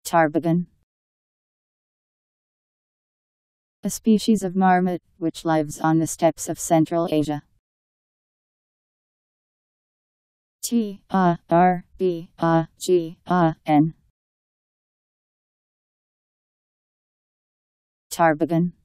Tarbagan. A species of marmot, which lives on the steppes of Central Asia. Tarbagan. Tarbagan.